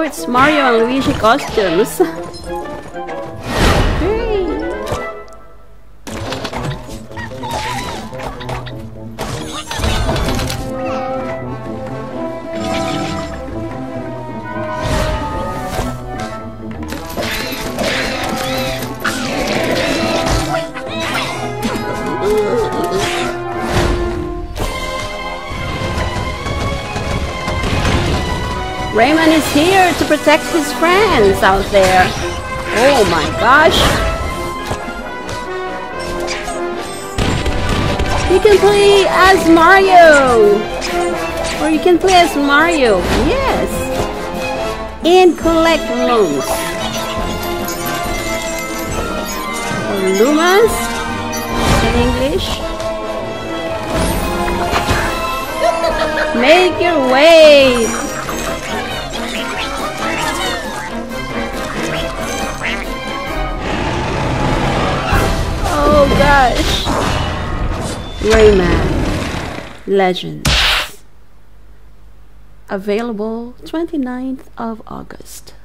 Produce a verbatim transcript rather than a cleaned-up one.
it's Mario and Luigi costumes. Rayman is here to protect his friends out there. Oh my gosh. You can play as Mario. Or you can play as Mario. Yes. And collect loans. Or Lumas in English. Make your way. Oh gosh. Rayman Legends. Available twenty-ninth of August.